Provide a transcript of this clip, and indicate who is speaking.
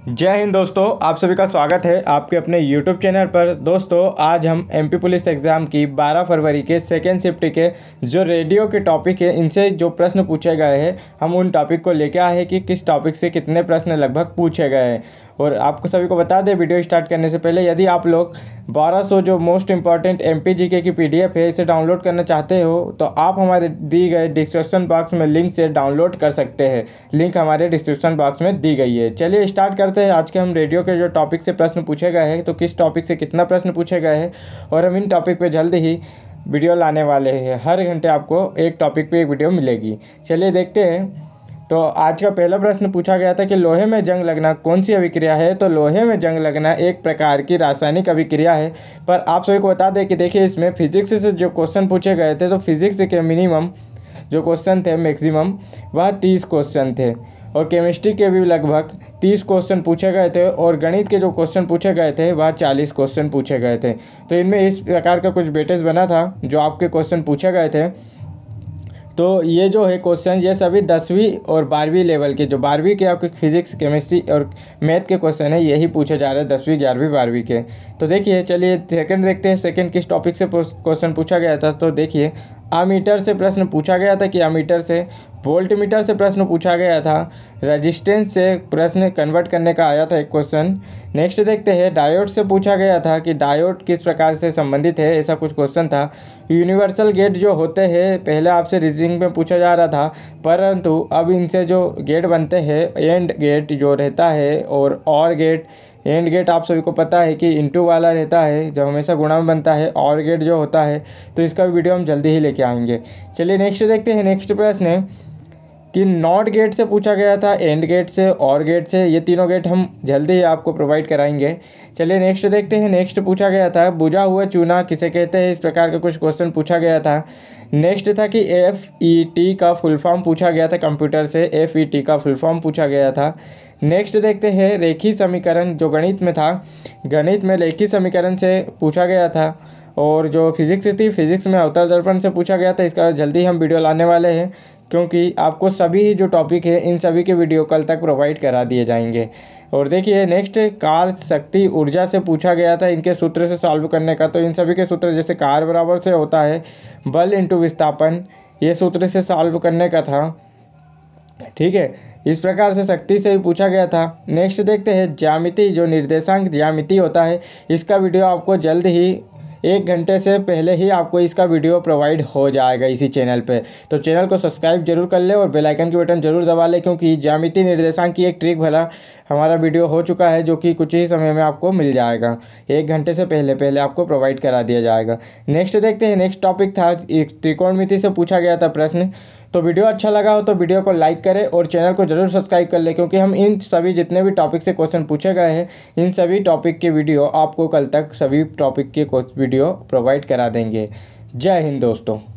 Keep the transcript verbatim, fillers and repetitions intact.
Speaker 1: जय हिंद दोस्तों, आप सभी का स्वागत है आपके अपने यूट्यूब चैनल पर। दोस्तों, आज हम एमपी पुलिस एग्ज़ाम की बारह फरवरी के सेकेंड शिफ्ट के जो रेडियो के टॉपिक है, इनसे जो प्रश्न पूछे गए हैं, हम उन टॉपिक को लेके आए हैं कि किस टॉपिक से कितने प्रश्न लगभग पूछे गए हैं। और आपको सभी को बता दें, वीडियो स्टार्ट करने से पहले, यदि आप लोग बारह सौ जो मोस्ट इंपॉर्टेंट एमपी जीके की पीडीएफ है, इसे डाउनलोड करना चाहते हो तो आप हमारे दी गए डिस्क्रिप्शन बॉक्स में लिंक से डाउनलोड कर सकते हैं। लिंक हमारे डिस्क्रिप्शन बॉक्स में दी गई है। चलिए स्टार्ट करते हैं। आज के हम रेडियो के जो टॉपिक से प्रश्न पूछे गए हैं, तो किस टॉपिक से कितना प्रश्न पूछे गए हैं, और हम इन टॉपिक पे जल्द ही वीडियो लाने वाले हैं। हर घंटे आपको एक टॉपिक पे एक वीडियो मिलेगी। चलिए देखते हैं। तो आज का पहला प्रश्न पूछा गया था कि लोहे में जंग लगना कौन सी अभिक्रिया है। तो लोहे में जंग लगना एक प्रकार की रासायनिक अभिक्रिया है। पर आप सभी को बता दें कि देखिए, इसमें फिजिक्स से जो क्वेश्चन पूछे गए थे, तो फिजिक्स के मिनिमम जो क्वेश्चन थे, मैक्सिमम वह तीस क्वेश्चन थे, और केमिस्ट्री के भी लगभग तीस क्वेश्चन पूछे गए थे, और गणित के जो क्वेश्चन पूछे गए थे वह चालीस क्वेश्चन पूछे गए थे। तो इनमें इस प्रकार का कुछ वेटेज बना था जो आपके क्वेश्चन पूछे गए थे। तो ये जो है क्वेश्चन, ये सभी दसवीं और बारहवीं लेवल के, जो बारहवीं के आपके फिजिक्स, केमिस्ट्री और मैथ के क्वेश्चन है, यही पूछे जा रहे हैं दसवीं, ग्यारहवीं, बारहवीं के। तो देखिए, चलिए सेकंड देखते हैं। सेकंड किस टॉपिक से क्वेश्चन पूछा गया था। तो देखिए, अमीटर से प्रश्न पूछा गया था कि अमीटर से, वोल्ट मीटर से प्रश्न पूछा गया था, रेजिस्टेंस से प्रश्न कन्वर्ट करने का आया था एक क्वेश्चन। नेक्स्ट देखते हैं, डायोड से पूछा गया था कि डायोड किस प्रकार से संबंधित है, ऐसा कुछ क्वेश्चन था। यूनिवर्सल गेट जो होते हैं, पहले आपसे रीजनिंग में पूछा जा रहा था, परंतु अब इनसे जो गेट बनते हैं, एंड गेट जो रहता है और और गेट। एंड गेट आप सभी को पता है कि इंटू वाला रहता है, जो हमेशा गुणा में बनता है। और गेट जो होता है, तो इसका वीडियो हम जल्दी ही लेके आएंगे। चलिए नेक्स्ट देखते हैं। नेक्स्ट प्रश्न है कि नॉट गेट से पूछा गया था, एंड गेट से, और गेट से। ये तीनों गेट हम जल्दी ही आपको प्रोवाइड कराएंगे। चलिए नेक्स्ट देखते हैं। नेक्स्ट पूछा गया था, बुझा हुआ चूना किसे कहते हैं, इस प्रकार का कुछ क्वेश्चन पूछा गया था। नेक्स्ट था कि एफ ई टी का फुल फॉर्म पूछा गया था, कंप्यूटर से एफ ई टी का फुल फॉर्म पूछा गया था। नेक्स्ट देखते हैं, रेखी समीकरण जो गणित में था, गणित में रेखी समीकरण से पूछा गया था। और जो फिजिक्स थी, फिजिक्स में अवतल दर्पण से पूछा गया था। इसका जल्दी हम वीडियो लाने वाले हैं, क्योंकि आपको सभी जो टॉपिक है, इन सभी के वीडियो कल तक प्रोवाइड करा दिए जाएंगे। और देखिए नेक्स्ट, कार्य शक्ति ऊर्जा से पूछा गया था, इनके सूत्र से सॉल्व करने का। तो इन सभी के सूत्र, जैसे कार्य बराबर से होता है बल इंटू विस्थापन, ये सूत्र से सॉल्व करने का था। ठीक है, इस प्रकार से शक्ति से भी पूछा गया था। नेक्स्ट देखते हैं, ज्यामिति जो निर्देशांक ज्यामिति होता है, इसका वीडियो आपको जल्द ही एक घंटे से पहले ही आपको इसका वीडियो प्रोवाइड हो जाएगा इसी चैनल पे। तो चैनल को सब्सक्राइब जरूर कर ले और बेल आइकन की बटन जरूर दबा ले, क्योंकि ज्यामिति निर्देशांक की एक ट्रिक भला हमारा वीडियो हो चुका है, जो कि कुछ ही समय में आपको मिल जाएगा। एक घंटे से पहले पहले आपको प्रोवाइड करा दिया जाएगा। नेक्स्ट देखते हैं। नेक्स्ट टॉपिक था, एक त्रिकोणमिति से पूछा गया था प्रश्न। तो वीडियो अच्छा लगा हो तो वीडियो को लाइक करें और चैनल को जरूर सब्सक्राइब कर ले, क्योंकि हम इन सभी जितने भी टॉपिक से क्वेश्चन पूछे गए हैं, इन सभी टॉपिक के वीडियो आपको कल तक सभी टॉपिक के वीडियो प्रोवाइड करा देंगे। जय हिंद दोस्तों।